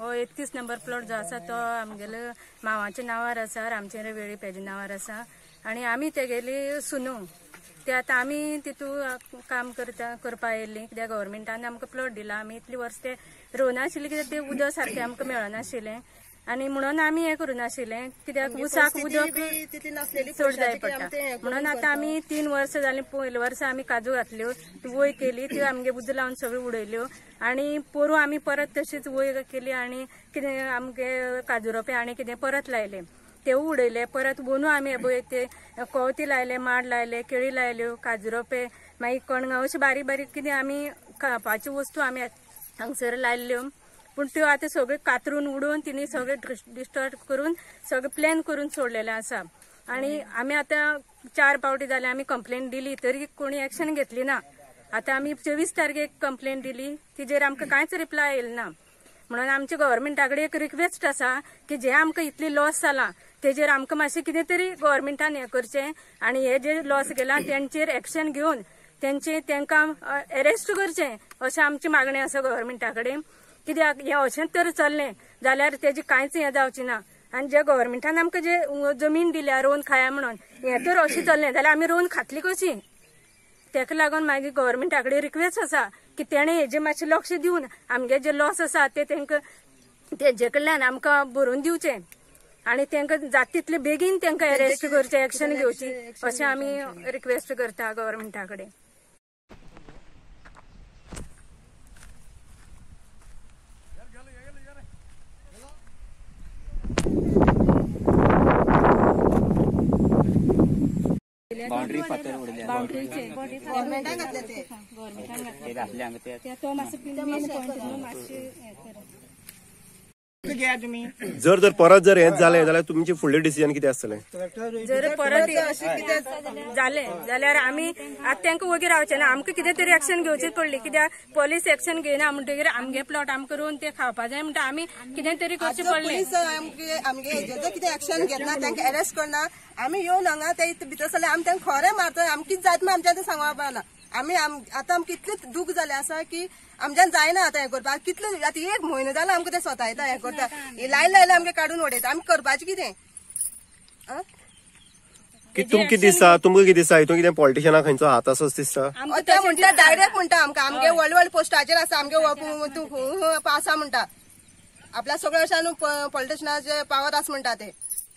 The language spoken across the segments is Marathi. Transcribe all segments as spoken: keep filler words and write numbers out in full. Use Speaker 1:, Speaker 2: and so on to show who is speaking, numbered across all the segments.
Speaker 1: हो एकतीस नंबर प्लॉट जो आसा तो आमगेले मावाच्या नावार आसा, रामचंद्र वेळी पेजे नावार आसा आणि आमी तेगेली सुनू ते आता आमी तितू काम करता करपा येयल्ली कित्याक गव्हर्मेंटान आमकां प्लॉट दिला. आमी इतली वर्स ते रोवनाशिल्ली कित्याक ते उदक सारकें आमकां मेळनाशिल्लें आणि म्हणून आमी हे करूनाशिल्लें कित्याक उसाक उदक चड जाय पडटा म्हणून आता आमी तीन वर्स जालीं. पयले वर्स आमी काजू घातल्यो, वय केली, त्यो आमगे उज लावन सगळ्यो उडयल्यो आणि पोरू आमी परत तशीच वय केली आणि कितें आमगे काजू रोपे आनी कितें परत लायले, तेवू उडयले. परत वनू आमी पळय ते कोवती लायले, माड लायले, केळी लायल्यो, काजू रोपे, मागीर कणगां अशें बारीक बारीक कितें आमी खावपाच्यो वस्तू आमी हांगसर लायल्यो. पूण त्यो आतां सगळ्यो कातरून उडोवन तिणी सगळे डिस्टॉर्ट करून सगळे प्लॅन करून सोडलेले आसा. आणि आमी आतां चार पावटी जाले आमी कंप्लेन दिली तरी कोणी एक्शन घेतली ना. आतां आमी चोवीस तारखेक कंप्लेन दिली, तिजेर आमकां कांयच रिप्लाय येयलो ना. म्हणून आमच्या गव्हर्मेंटा कडेन एक रिक्वेस्ट आसा की जे आमकां इतली लॉस जाला तेजेर आमकां मातशें कितें तरी गव्हर्मेंटान हें करचें आणि हे जे लॉस गेला तेंचेर एक्शन घेवन तेंचे तांकां अरेस्ट करचें अशें आमची मागणी आसा गव्हर्मेंटा कडेन. कित्याक हें अशेंच तर चल्लें जाल्यार तेजी कांयच हें जावचें ना. आनी जे गव्हर्मेंटान आमकां जे जमीन दिल्या रोवन खाया म्हणून हें तर अशें चल्लें जाल्यार आमी रोवन खातली कशी. तेका लागून मागीर गव्हर्मेंटा कडेन रिक्वेस्ट आसा की तेणें हेजेर मातशें लक्ष दिवन आमगे जे लॉस आसा ते तांकां तेजे कडल्यान आमकां भरून दिवचें आनी तांकां जाता तितले बेगीन तांकां अरेस्ट करचें, एक्शन घेवची अशें आमी रिक्वेस्ट करता गव्हर्मेंटा कडेन.
Speaker 2: बाउंड्री फातर उडल्या
Speaker 1: बाउंड्रीचे गव्हर्मेंटान घातले ते गव्हर्मेंटान घातले
Speaker 2: घातले हांगा ते
Speaker 1: तो मातसो मेन पॉइंट मातशें हें कर.
Speaker 3: जर जर परत जर हेच जालें जाल्यार तुमचे फुडले डिसिजन कितें आसतलें?
Speaker 1: जर परत जालें जाल्यार आमी आतां तांकां वगीर रावचें ना, आमकां कितें तरी एक्शन घेवचीच पडली. कित्याक पुलीस एक्शन घेयना म्हणटकीर आमगे प्लॉट आमकां रोवन ते खावपा जाय म्हणटा आमी कितें तरी करचें पडलें.
Speaker 4: आमगे हेजेर कितें एक्शन घेतना तांकां अरेस्ट करना आमी येवन हांगा ते भितर सरले आमी तांकां खरें मारता. आमी कितें जाता आमच्या आतां सांगपा ना. आमी आतां आमकां इतलें दूख जालें आसा की आमच्यान जायना आतां हें करपाक. कितले आतां एक म्हयनो जाला आमकां ते स्वता येता हें करता, लायले लायले आमकां काडून उडयता. आमी करपाचें कितें?
Speaker 3: तुमकां कितें दिसता तुमकां कितें दिसता हितून कितें पॉलिटिशनाक खंयचो हात आसा दिसता?
Speaker 4: ते म्हणटा डायरेक्ट म्हणटा आमकां आमगे व्हड व्हड पोस्टाचेर आसा आमगे आसा म्हणटा. आपल्या सगळ्या अशान पॉलिटिशनाचे पावर आसा म्हणटा ते.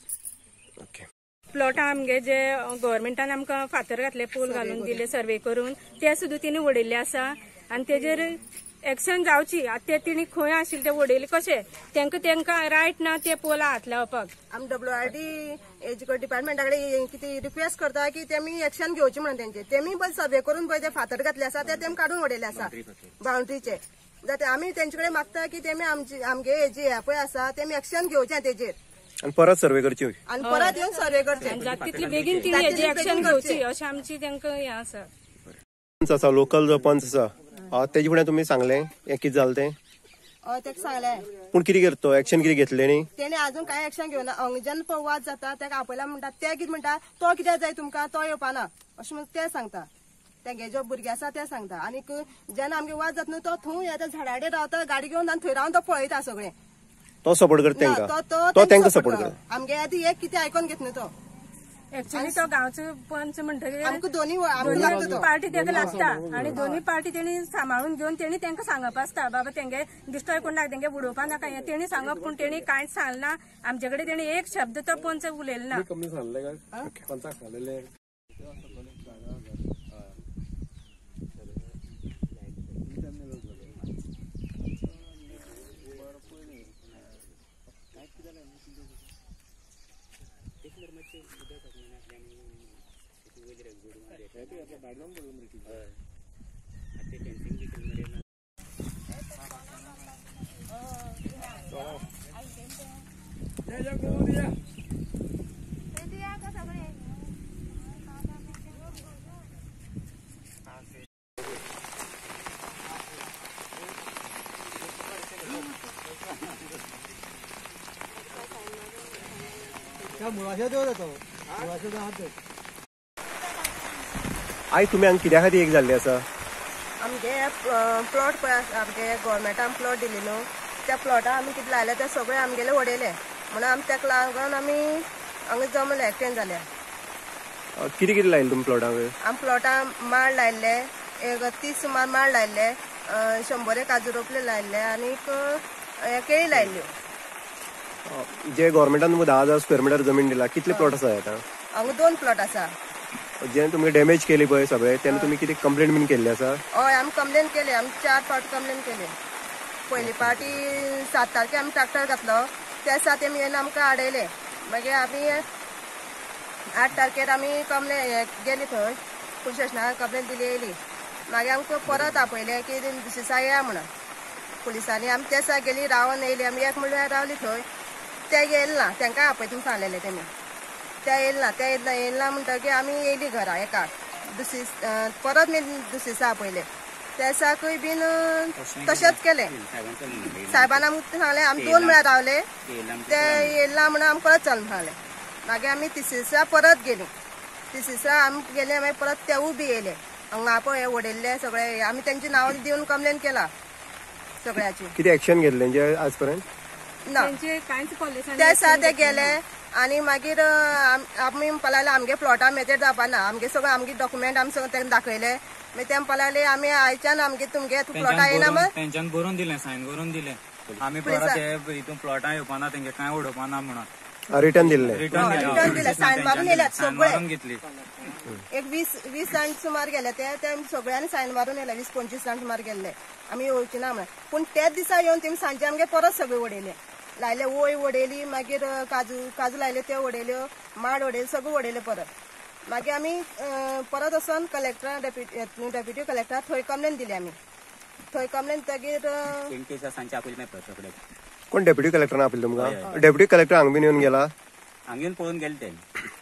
Speaker 1: प्लॉट आमगे जे गव्हर्मेंटान आमकां फातर घातले, पोल घालून दिले सर्वे करून, ते सुद्दां तिणी उडयल्ले आसा आनी तेजेर एक्शन जावची. आतां ते तिणी खंय आशिल्ले ते उडयले कशें? तांकां तांकां रायट ना ते पोला हात लावपाक.
Speaker 4: आमी डब्ल्यू आर डी एज्युकेशन डिपार्टमेंटा कडेन कितें रिक्वेस्ट करता की तेमी एक्शन घेवची म्हणून तेंचे. तेमी पळय सर्वे करून पळय ते फातर घातले आसा ते तेमी काडून उडयले आसा बाउंड्रीचे. जाता आमी तेंचे कडेन मागता की तेमी आमचे आमगे हेजे हे पळय आसा तेमी एक्शन घेवचें तेजेर
Speaker 3: आणि परत सर्वे करची
Speaker 4: आणि परत येवन सर्वे करचे.
Speaker 1: जाता तितली बेगीन तिणी हेजी एक्शन घेवची अशें आमची तांकां हें आसा.
Speaker 3: पंच आसा, लोकल जो पंच आसा तेजे फुडें तुमी सांगलें हें कितें जालें तें?
Speaker 4: हय तेका सांगलें.
Speaker 3: पूण कितें करता एक्शन कितें घेतलें न्ही?
Speaker 4: तेणे अजून कांय एक्शन घेवना. जेन्ना पळय वाद जाता तेका आपयला म्हणटा ते कितें म्हणटा तो कितें जाय तुमकां तो येवपाना अशें म्हणून ते सांगता. तेंगे जो भुरगे आसा ते सांगता. आनीक जेन्ना आमगे वाद जाता न्हू तो थंय येता झाडाडेर रावता गाडी घेवन आनी थंय रावन तो पळयता सगळें.
Speaker 3: तो सपोर्ट करता तांकां, तो तांकां सपोर्ट करता.
Speaker 4: आमगे आधी एक कितें आयकोन घेत न्हू तो.
Speaker 1: एक्चुअली तो गांवचो पंच म्हणटकीर
Speaker 4: आमकां दोनी
Speaker 1: पार्टी ताका लागता आनी दोनूय पार्टी तेणी सांबाळून घेवन तेणी तांकां सांगप आसता बाबा तेंगे डिस्ट्रॉय कोण नाका, तेंगे उडोवपा नाका हें तेणी सांगप. पूण तेणी कांयच सांगना. आमचे कडेन तेणी एक शब्द तो पंच उलयलो ना.
Speaker 3: आई तुम्ही हांगा कित्या खातीर एक जाल्ले आसा?
Speaker 4: आमगे प्लॉट पळय आमगे गव्हर्मेंटान प्लॉट दिले न्हू त्या प्लॉटा आमी कितें लायले ते सगळे आमगेले उडयले म्हणून आमी ताका लागून आमी हांगा जमले एकटेन जाले.
Speaker 3: कितें कितें लायलें तुमी प्लॉटाक?
Speaker 4: आमी प्लॉटां माड लायल्ले, एक तीस सुमार माड लायल्ले, शंबर एक काजू रोपले लायल्ले आनीक केळी लायल्ल्यो.
Speaker 3: जे गव्हर्मेंटान तुमकां धा हजार स्क्वेअर मिटर जमीन दिला, कितले प्लॉट आसा आतां?
Speaker 4: हांगा दोन प्लॉट आसा.
Speaker 3: जे तुमकां डॅमेज केली पळय सगळे तेन्ना तुमी कितें कंप्लेंट बीन केल्ली आसा?
Speaker 4: हय आमी कंप्लेन केली. आमी चार फावट कंप्लेन केली. पयली पाटी सात तारखे आमी ट्रॅक्टर घातलो, त्या दिसा तेमी येवन आमकां आडयले. मागीर आमी आठ तारखेर आमी कंप्लेन गेली थंय पुलीस स्टेशनार कंप्लेन दिली येयली. मागीर आमकां परत आपयले की दिसा या म्हणून पुलिसांनी. आमी त्या दिसा गेली रावन येयली. आमी एक म्हणल्यार रावली थंय. ते येयले ना, तांकां आपयतून सांगलेले तेमी. ते येयले ना, ते येयले ना म्हणटकीर आमी येयली घरा एका दुसरी परत मी दुसरे दिसा आपयले. त्या दिसाकूय बीन तशेंच केले. साहेबान आमकां सांगलें आमी दोन म्हळ्यार रावले, ते येयले ना म्हणून आमी परत चल सांगलें. मागीर आमी तिसरे दिसा परत गेली. तिसरे दिसा आमी गेले मागीर परत तेवूय बी येयले. हांगा पळय उडयल्ले सगळे आमी तेंची नांवां दिवन कंप्लेन केला सगळ्याची.
Speaker 3: कितें एक्शन घेतलें तेंचे आज पर्यंत?
Speaker 4: ना, त्या दिसा ते गेले आनी मागीर आमी म्हणपा लागले आमगे प्लॉटा मेतेर जावपा ना. आमगे सगळें आमगे डॉक्युमेंट आमी सगळें तेंका दाखयले. मागीर ते म्हणपा लागले आमी आयच्यान आमगे तुमगे प्लॉटा येना मग
Speaker 5: तेंच्यान बरोवन दिलें, सायन करून दिलें. आमी परत हे हितून प्लॉटां येवपाना, तेंगे कांय उडोवपाना म्हणून
Speaker 3: रिटर्न दिल्लें.
Speaker 4: रिटर्न दिले. सायन मारून येयल्यात सगळे.
Speaker 5: घेतली
Speaker 4: एक वीस वीस जाण सुमार गेले. ते सगळ्यांनी सायन मारून येयले. वीस पंचवीस जाण सुमार गेल्ले. आमी येवची ना म्हणून. पूण त्याच दिसा येवन तेमी सांजे आमगे परत सगळे उडयले. लायले ओय उडयली, मागीर काजू काजू लायले त्यो उडयल्यो, माड उडयले, सगळें उडयले परत. मागीर आमी परत वचोन कलेक्टर डेप्युटी डेप्युटी कलेक्टर थंय कंप्लेन दिली. आमी थंय कंप्लेन तगीर
Speaker 3: कोण डेप्युटी कलेक्टरान आपयलें तुमकां? डेप्युटी कलेक्टर हांगा बीन येवन गेला?
Speaker 2: हांगा येवन पळोवन गेले ते.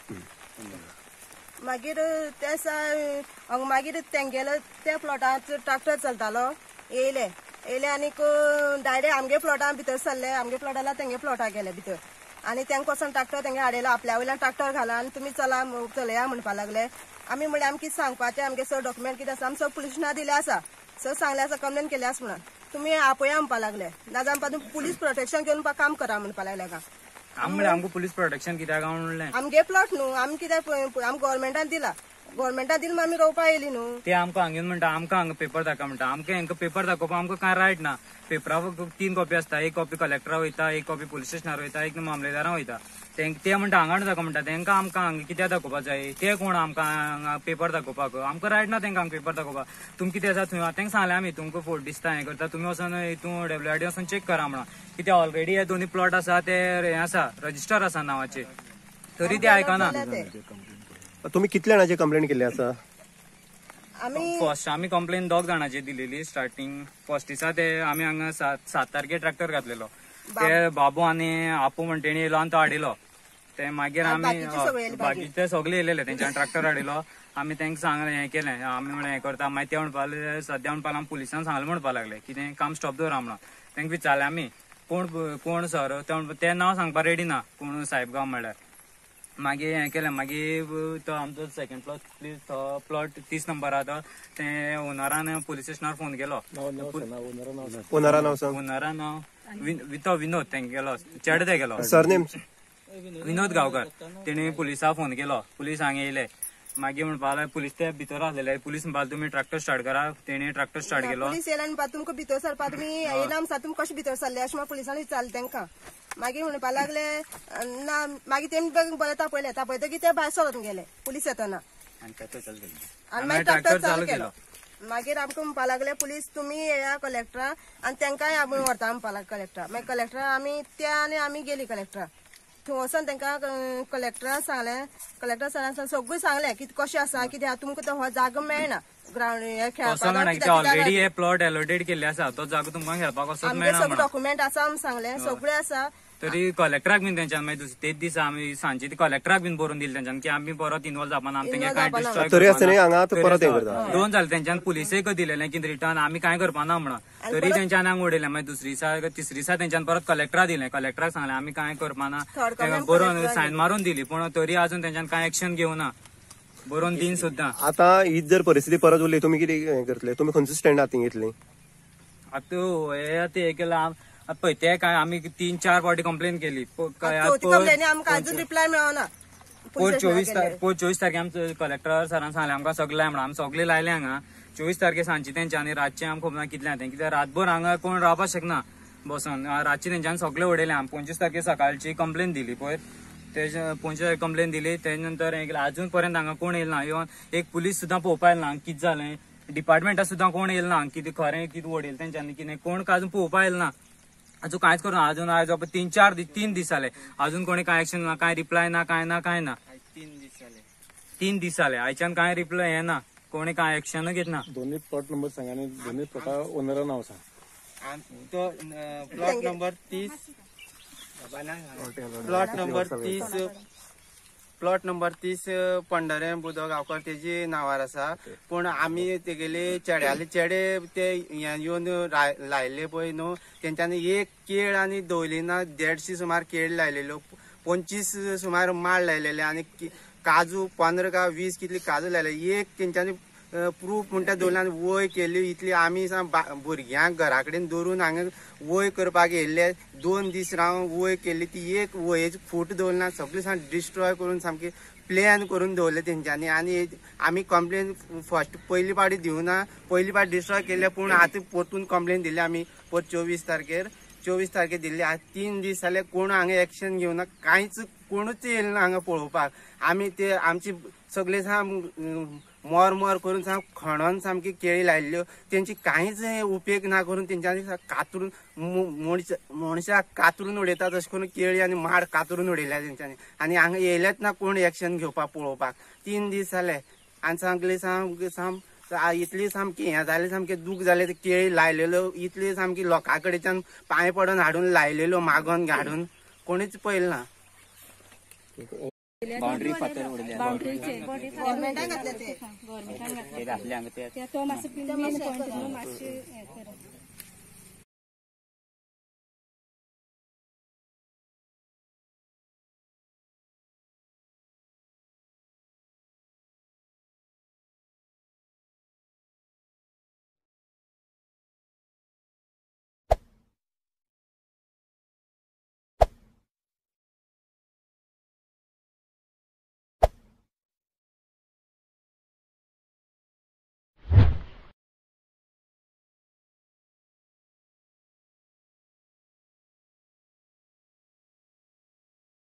Speaker 4: मागीर त्या दिसा मागीर तेंगेलो त्या प्लॉटाचो ट्रॅक्टर चलतालो. येयले येयले आनीक डायरेक्ट आमगे प्लॉटां भितर सरले. आमगे प्लॉटाला तेंगे प्लॉटाक गेले भितर आनी तेंका वचोन ट्रॅक्टर तेंगे आडयलो. आपल्या वयल्यान ट्रॅक्टर घाला आनी तुमी चला चलया म्हणपा लागले. आमी म्हणलें आमी कितें सांगपाचें, आमगे सगळे डॉक्युमेंट कितें आसा आमी सगळे पुलीस स्टेशनार दिले आसा, सगळे सांगले आसा, कंप्लेन केले आसा म्हणून. तुमी आपया म्हणपा लागले. नाजाल्यार म्हणपा तुमी पुलीस प्रोटेक्शन घेवन काम करा म्हणपा लागले. का
Speaker 5: आमी म्हणलें आमकां पुलीस प्रोटेक्शन कित्याक म्हणलें?
Speaker 4: आमगे प्लॉट न्हू, आमी कित्याक आमी गव्हर्मेंटान दिला. गव्हर्मेंटान दिला आमी रोवपा येयली न्हू.
Speaker 5: ते आमकां हांगा येवन म्हणटा आमकां हांगा पेपर दाखय म्हणटा. आमकां हांकां पेपर दाखोवपाक आमकां कांय रायट ना. पेपराक तीन कॉपी आसता. एक कॉपी कलेक्टरा वयता, एक कॉपी पुलीस स्टेशनार वयता, एक मामलेदारां वयता. ते म्हणटा हांगा दाखय म्हणटा. तेंकां आमकां हांगा कित्याक दाखोवपाक जाय? ते कोण आमकां हांगा पेपर दाखोवपाक? आमकां रायट ना तेंकां हांगा पेपर दाखोवपाक. तुमी कितें आसा थंय तेंका सांगलें आमी तुमकां फोट दिसता हें करता, तुमी वचोन हितून डब्ल्यूआरडी वचोन चेक करा म्हणून. कित्याक ऑलरेडी हे दोन्ही प्लॉट आसा ते हें आसा, रजिस्टर आसा नांवाचे, तरी ते आयकना.
Speaker 3: तुमी कितल्या जाणांची कंप्लेंट केल्ली आसा?
Speaker 4: आमी
Speaker 5: फर्स्ट आमी कंप्लेन दोग जाणांची दिलेली. स्टार्टींग फर्स्ट दिसा ते आमी हांगा सात सात तारखेर ट्रॅक्टर घातलेलो. ते बाबू आनी आपू म्हण तेणी येयलो आनी तो हाडिलो. ते मागीर आमी बाकीचे सगळे येयलेले तेंच्यानी ट्रॅक्टर हाडिलो. आमी तेंका सांगलें हें केलें, आमी म्हळें हें करता. मागीर ते म्हणपा लागले सद्या म्हणपा लागले पुलिसान सांगलें म्हणपा लागले कितें काम स्टॉप दवरा म्हणून. तेंका विचारलें आमी कोण कोण सर, ते नांव सांगपा रेडी ना कोण साहेबगांव म्हणल्यार. मागीर हें केलें. मागीर तो आमचो सेकंड प्लॉट प्लीज तो प्लॉट तीस नंबरा तो ते ओनरान पुलीस स्टेशनार फोन केलो.
Speaker 3: ओनरा नांव सांग.
Speaker 5: ओनरा नांव तो विनोद तेंगे गेलो, चेडे ते गेलो.
Speaker 3: सरनेम
Speaker 5: विनोद गांवकर. तेणी पुलिसाक फोन केलो. पुलीस हांगा येयले. मागीर म्हणपा लागले पुलीस ते भितर आसलेले. पुलीस म्हणपा तुमी ट्रॅक्टर स्टार्ट करा. तेणी ट्रॅक्टर स्टार्ट केलो.
Speaker 4: पुलीस येयला म्हणपा तुमकां भितर सरपा तुमी येयना म्हणटा. तुमी कशें भितर सरले अशें म्हणून पुलिसांनी विचारलें तेंकां. मागीर म्हणपा लागले ना. मागीर तेमी बरें तापयले. तापयतकीर ते भायर सरत गेले पुलीस येतना आनी मागीर ट्रॅक्टर चालू केलो. मागीर आमकां म्हणपा लागले पुलीस तुमी येया कलेक्टरा आनी तेंकाय आमी व्हरता म्हणपा लागले कलेक्टरा. मागीर कलेक्टरा आमी त्या आनी आमी गेली कलेक्टरा. थंय वचोन तेंकां कलेक्टरान सांगलें. कलेक्टर सरान सगळें सांगलें की कशें आसा कितें तुमकां तो हो जागो मेळना ग्राउंड हे खेळपाक.
Speaker 5: ऑलरेडी हे प्लॉट एलोटेड केल्ले आसा. तो जागो तुमकां खेळपाक वचोंक मेळना.
Speaker 4: सगळे डॉक्युमेंट आसा आमी सांगलें सगळें आसा.
Speaker 5: तरी कलेक्टराक बीन तेंच्यान मागीर तेच दिसा आमी सांजची कलेक्टराक बीन बरोवन दिली तेंच्यान की आमी परत इनवॉल्व जावपाना. आमी तेंगे कांय डिस्ट्रॉय
Speaker 3: तरी आसतना हांगा परत हें करता.
Speaker 5: दोन जालें तेंच्यान पुलिसेक दिलेलें की रिटर्न आमी कांय करपाना म्हणून. तरी तेंच्यान हांगा उडयलें. मागीर दुसरी दिसा तिसरी दिसा तेंच्यान परत कलेक्टरा दिलें. कलेक्टराक सांगलें आमी कांय करपाना. बरोवन सायन मारून दिली पूण तरी आजून तेंच्यान कांय एक्शन घेवना. बरोवन दिन सुद्दां.
Speaker 3: आतां हीच जर परिस्थिती परत उरली तुमी कितें करतले? तुमी खंयचो स्टँड आतां घेतली?
Speaker 5: आतां हे आतां हें केलां पळय ते काय आमी तीन चार फावटी कंप्लेन केली प- काय आज
Speaker 4: चवथी कंप्लेनी आमकां अजून रिप्लाय मेळना
Speaker 5: पोच चोवीस तारखे पोच चोवीस तारखे आमचं कलेक्टर सरान सांगलें आमकां सगळे म्हणून आमी सगळे लायले हांगा चोवीस तारखे सांजचे तेंचे आनी रातचे आमकां खबर ना कितले जाता कित्याक रातभर हांगा कोण रावपाक शकना बसून रातचे तेंच्यानी सगळे उडयले आमी पंचवीस तारखे सकाळची कंप्लेन दिली पळय तेजे पंचवीस तारखे कंप्लेन दिली तेजे नंतर अजून पर्यंत हांगा कोण येयला ना इवन एक पुलीस सुद्दां पळोवपा येयला ना कितें जालें डिपार्टमेंटा सुद्दां कोण येयला ना कितें खरें कितें उडयलें तेंच्यांनी कितें कोण अजून पळोवपा येयला ना अजून कांयच करूं ना अजून आज तीन चार दीस तीन दीस जाले अजून कोणी कांय एक्शन ना कांय रिप्लाय ना कांय ना कांय ना तीन दीस जाले तीन दीस जाले आयच्यान कांय रिप्लाय येना कोणी कांय एक्शन घेतना
Speaker 6: दोन्ही प्लॉट नंबर सांगा आणि दोन्ही प्लॉटा ओनरा नाव सांग
Speaker 7: तो प्लॉट नंबर तीस प्लॉट नंबर तीस प्लॉट नंबर तीस पंढरे बुदो गांवकर तेजी नांवार आसा पूण आमी तेगेले चेड्याले चेडे ते येवन लायले पळय न्हू तेंच्यांनी एक केळ आनी दवली ना देडशी सुमार केळ लायलेल्यो पंचवीस सुमार माळ लायलेले आनी काजू पंदरा का वीस कितली काजू लायले एक तेंच्यांनी प्रूफ म्हणटा दवरले आनी वय केली इतली आमी भुरग्यांक घरा कडेन दवरून हांगा वय करपाक येयल्ले दोन दीस रावन वय केली ती एक वयेची फूट दवरना सगळे साम डिस्ट्रॉय करून सामकी प्लॅन करून दवरले तेंच्यांनी आनी आमी कंप्लेन फर्स्ट पयली पावटी दिवना पयली पावटी डिस्ट्रॉय केले पूण आतां परतून कंप्लेन दिली आमी परत चोवीस तारखेर चोवीस तारखेर दिल्ली आज तीन दीस जाले कोण हांगा एक्शन घेवना कांयच कोणूच येयले ना हांगा पळोवपाक आमी ते आमची सगळे साम मोर मोर करून साम खणोन सामकी केळी लायल्ल्यो तेंची कांयच उपेग ना करून तेंच्यांनी कातरून मनशाक कातरून उडयतात तशें करून केळी आनी माड कातरून उडयल्या तेंच्यांनी आनी हांगा येयलेच ना कोण एक्शन घेवपाक पळोवपाक तीन दीस जाले आनी सांगले साम साम इतली सामकी हें जालें सामकें दूख जालें केळी लायलेल्यो इतली सामकी लोकां कडेच्यान पांय पडोन हाडून लायलेल्यो मागोन हाडून कोणीच पळयलें ना
Speaker 2: बाउंड्री फातर उडल्या
Speaker 1: बाउंड्रीचे
Speaker 4: गव्हर्मेंटान घातले ते
Speaker 2: ते घातले हांगा ते
Speaker 1: तो मातसो मेन पॉयंट मातशें हें कर